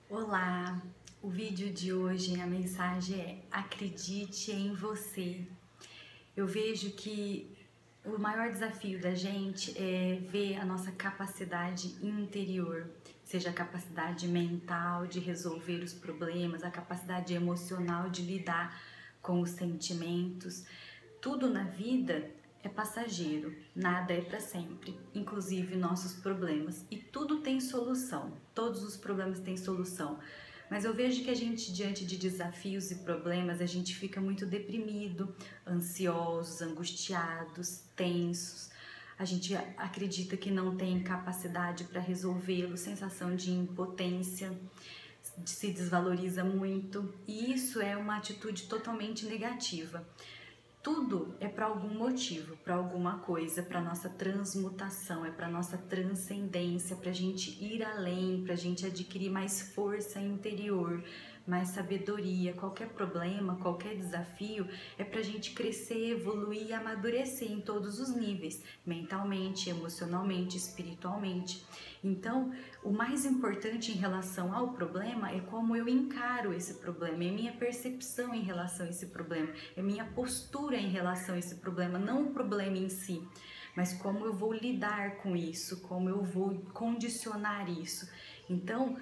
Olá! O vídeo de hoje, a mensagem é: acredite em você. Eu vejo que o maior desafio da gente é ver a nossa capacidade interior, seja a capacidade mental de resolver os problemas, a capacidade emocional de lidar com os sentimentos. Tudo na vida é passageiro, nada é para sempre, inclusive nossos problemas. E tudo tem solução, todos os problemas têm solução. Mas eu vejo que a gente, diante de desafios e problemas, a gente fica muito deprimido, ansiosos, angustiados, tensos. A gente acredita que não tem capacidade para resolvê-lo, sensação de impotência, se desvaloriza muito. E isso é uma atitude totalmente negativa. Tudo é para algum motivo, para alguma coisa, para nossa transmutação, é para nossa transcendência, para a gente ir além, para a gente adquirir mais força interior, mais sabedoria. Qualquer problema, qualquer desafio é para a gente crescer, evoluir e amadurecer em todos os níveis, mentalmente, emocionalmente, espiritualmente. Então, o mais importante em relação ao problema é como eu encaro esse problema, é minha percepção em relação a esse problema, é minha postura em relação a esse problema, não o problema em si, mas como eu vou lidar com isso, como eu vou condicionar isso. Então,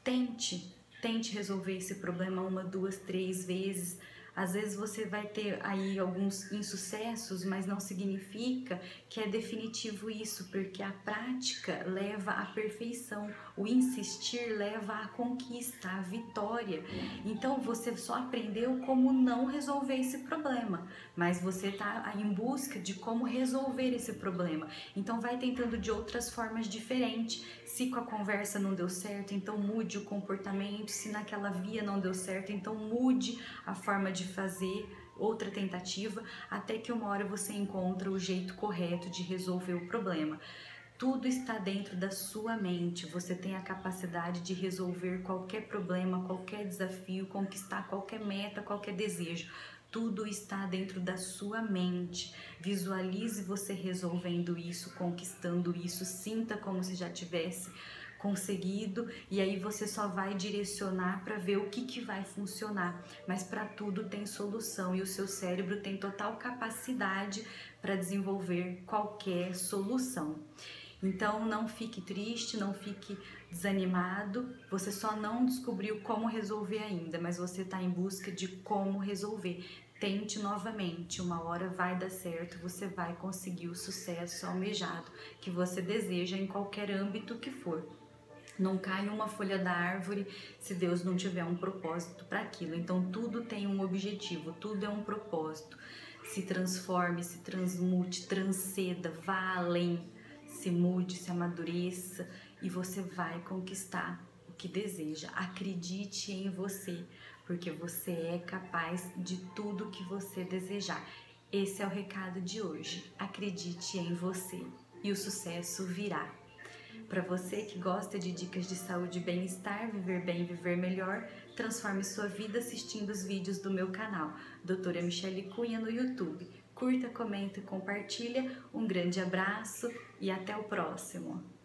tente resolver esse problema uma, duas, três vezes. Às vezes você vai ter aí alguns insucessos, mas não significa que é definitivo isso, porque a prática leva à perfeição, o insistir leva à conquista, à vitória. Então você só aprendeu como não resolver esse problema, mas você está em busca de como resolver esse problema. Então vai tentando de outras formas diferentes. Se com a conversa não deu certo, então mude o comportamento. Se naquela via não deu certo, então mude a forma de fazer, outra tentativa, até que uma hora você encontra o jeito correto de resolver o problema. Tudo está dentro da sua mente, você tem a capacidade de resolver qualquer problema, qualquer desafio, conquistar qualquer meta, qualquer desejo. Tudo está dentro da sua mente. Visualize você resolvendo isso, conquistando isso, sinta como se já tivesse conseguido, e aí você só vai direcionar para ver o que vai funcionar. Mas para tudo tem solução e o seu cérebro tem total capacidade para desenvolver qualquer solução. Então não fique triste, não fique desanimado, você só não descobriu como resolver ainda, mas você está em busca de como resolver. Tente novamente, uma hora vai dar certo, você vai conseguir o sucesso almejado que você deseja em qualquer âmbito que for. Não cai uma folha da árvore se Deus não tiver um propósito para aquilo. Então tudo tem um objetivo, tudo é um propósito. Se transforme, se transmute, transcenda, vá além, se mude, se amadureça e você vai conquistar o que deseja. Acredite em você, porque você é capaz de tudo que você desejar. Esse é o recado de hoje. Acredite em você e o sucesso virá. Para você que gosta de dicas de saúde e bem-estar, viver bem, viver melhor, transforme sua vida assistindo os vídeos do meu canal, Doutora Michele Cunha no YouTube. Curta, comenta e compartilha. Um grande abraço e até o próximo!